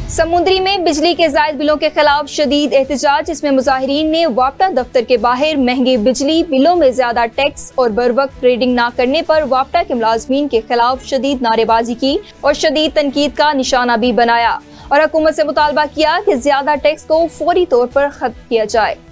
समुद्री में बिजली के जायद बिलों के खिलाफ शदीद एहतजाज, जिसमें मुजाहिरीन ने वापटा दफ्तर के बाहर महंगे बिजली बिलों में ज्यादा टैक्स और बर वक्त ट्रेडिंग न करने पर वापटा के मुलाजमीन के खिलाफ शदीद नारेबाजी की और शदीद तनकीद का निशाना भी बनाया और हुकूमत से मुतालबा किया कि ज्यादा टैक्स को फौरी तौर पर खत्म किया जाए।